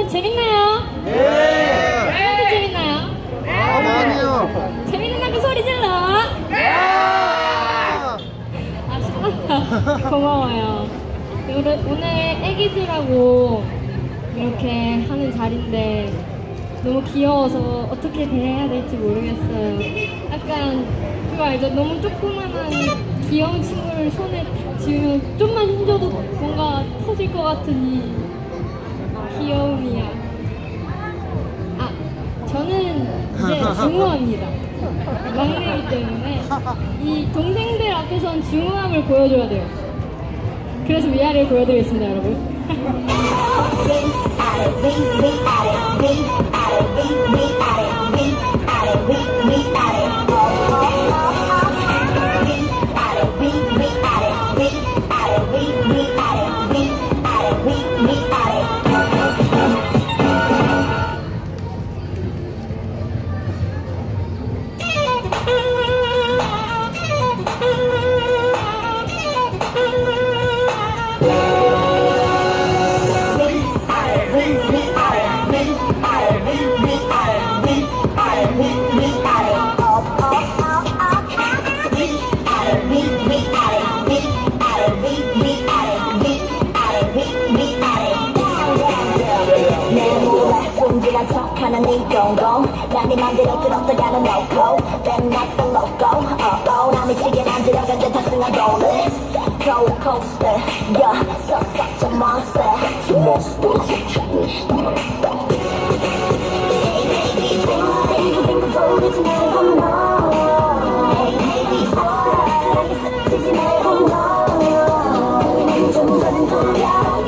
재밌나요? 네! 콘서트 재밌나요? 많이요! 재밌는 만큼 소리 질러! 아, 신난다. 고마워요. 오늘 애기들하고 이렇게 하는 자리인데 너무 귀여워서 어떻게 대해야 될지 모르겠어요. 약간 그거 알죠? 너무 조그만한 귀여운 친구를 손에 탁 쥐면 좀만 힘줘도 뭔가 터질 것 같은 이 귀여움이야. 아, 저는 이제 중후합니다. 막내이기 때문에 이 동생들 앞에선 중후함을 보여줘야 돼요. 그래서 위아래를 보여드리겠습니다, 여러분. 하는 네 동공 난 네 맘대로 들어가는 no-go Then not the logo 남이 시계 난 들어간 듯 탑승한 rolling roller coaster Yeah, so such a monster Hey baby, 빙글빙글 돌리지 말고 no Hey baby, 쓰지 말고 no 우리는 좀 더는 돌려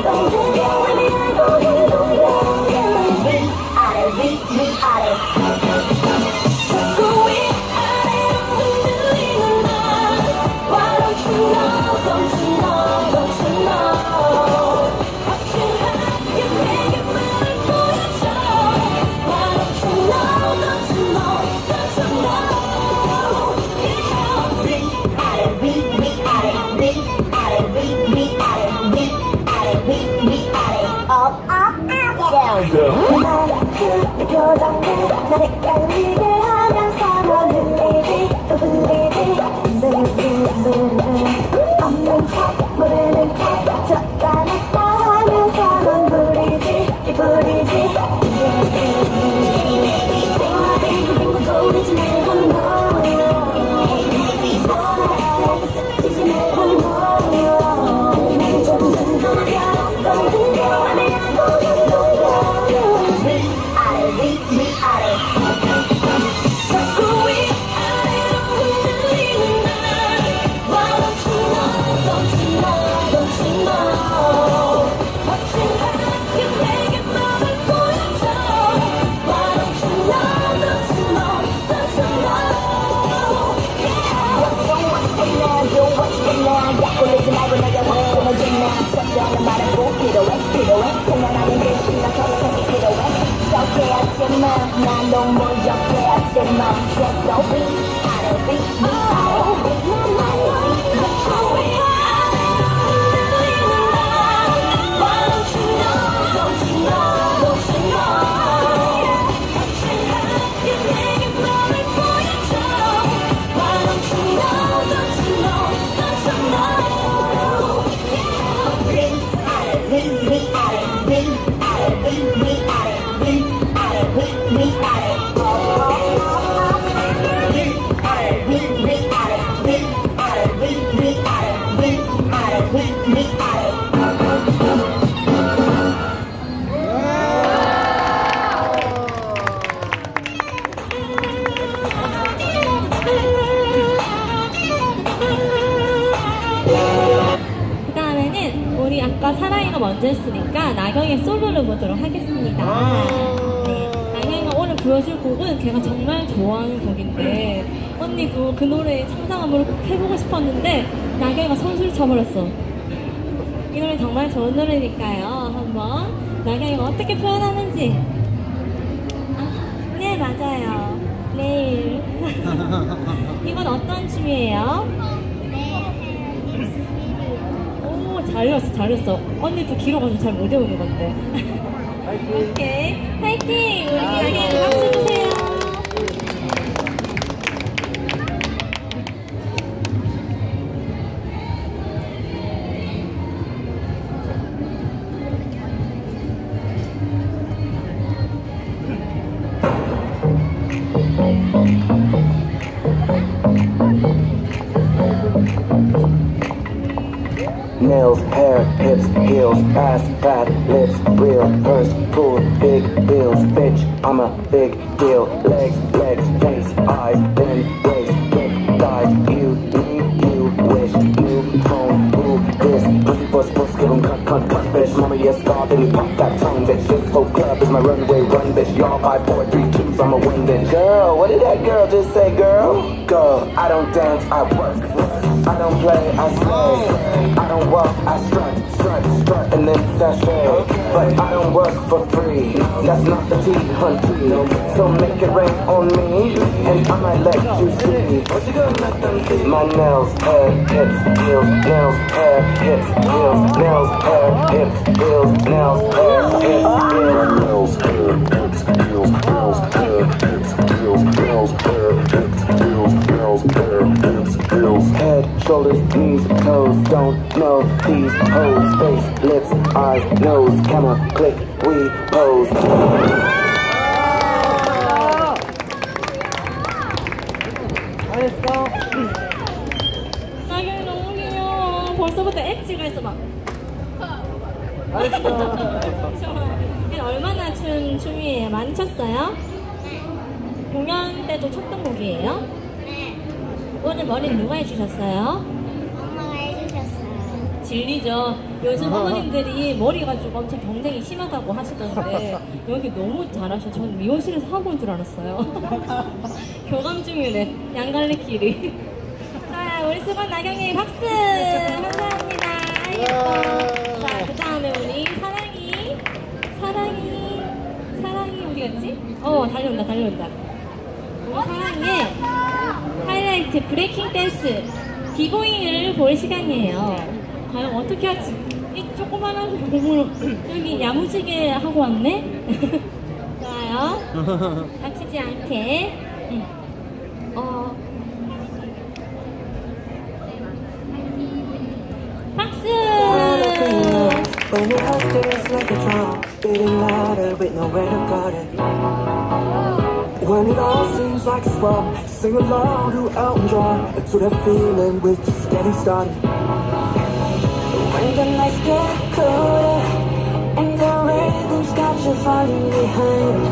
그 표정들 나를 헷갈리게 하면서 넌 흘리지 또 흘리지 없는 척 모르는 척 쳤다 냈다 하면서 넌 부리지 부리지 빙글빙글 돌리지 말고 너 쓰지 말고 너 난 점점 돌려 난 너무 모욕해 하지마 계속 위아래 아까 사랑이가 먼저 했으니까 나경이의 솔로를 보도록 하겠습니다. 네, 나경이가 오늘 보여줄 곡은 제가 정말 좋아하는 곡인데 언니도 그 노래에 창작음으로 꼭 해보고 싶었는데 나경이가 선수를 쳐버렸어. 이 노래 정말 좋은 노래니까요. 한번 나경이가 어떻게 표현하는지. 아, 네, 맞아요. 내일. 이건 어떤 춤이에요? 오, 잘했어. 언니도 길어가지고 잘 못 외우는 건데. 오케이. 파이팅! 우리 양양이 박수 주세요. Nails, hair, hips, heels, ass, fat, lips, real, purse, full, big bills, bitch, I'm a big deal. Legs, face, eyes, then waist, thick thighs, you, me, you, wish, you, phone, who, this, pussy, give 'em cut, bitch, mama, yes, God, then you pop that tongue, bitch, this whole club is my runway, run, bitch, y'all 5, 4, 3, 2s, I'm a win, bitch. Girl, what did that girl just say, girl? Girl, I don't dance, I work. I don't play, I slay. I don't walk, I strut, and then sashay. But I don't work for free. That's not the tea, hunty. So make it rain on me, and I might let you see. What you gonna let them see? My nails, hair, hips, heels, nails, hair, hips, heels, nails, hair, hips, heels, nails, hair, hips, heels, nails, hair, hips, heels, nails, hair, hips, heels, nails, hair, hips, heels, nails, hair, hips, heels. Head, shoulders, knees, toes, don't know these hoes. Face, lips, eyes, nose, camera, click, we pose. 나경이 너무 귀여워. 벌써부터 엣지가 있어 막. 이게 얼마나 춘 춤이에요? 많이 췄어요? 공연 때도 췄던 곡이에요? 네, 오늘 머리는 누가 해주셨어요? 엄마가 해주셨어요. 진리죠. 요즘 어머님들이 머리가 좀 엄청 경쟁이 심하다고 하시던데 여기 너무 잘하셔. 전 미용실에서 하고 온 줄 알았어요. 교감 중이래. 양갈래끼리. 자, 우리 수건 나경이 박수! 감사합니다. 예뻐. 자, 그 다음에 우리 사랑이 어디 갔지? 달려온다. 우리 사랑이의 하이라이트 브레이킹 댄스 비보잉을 볼 시간이에요. 과연 어떻게 할지. 이 조그만한 공을 여기 야무지게 하고 왔네? 좋아요. 다치지 않게. 박수! When your heart stays like a drum, beating louder with nowhere to guard it. When it all seems like it's wrong, sing along to Elton John, to that feeling we're just getting started. When the nights get colder and the rhythm's got you falling behind,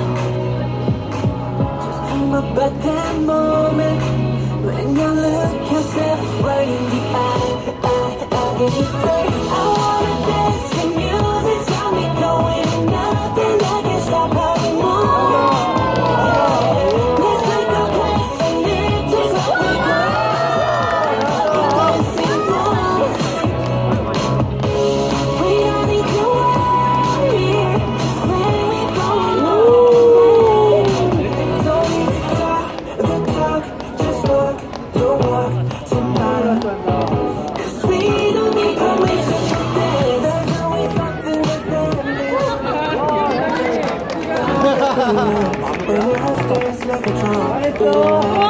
just dream about that moment when you look yourself right in the eye. Can you say I wanna dance? The music's got me going, nothing I can stop anymore. Let's take a place and it takes what we got. Dancing for we don't need to worry, just when we're going on. Don't need to talk the talk, just walk the walk tonight. Cause we don't need permission to dance. There's always something that's happening. When your heart stays like a drum.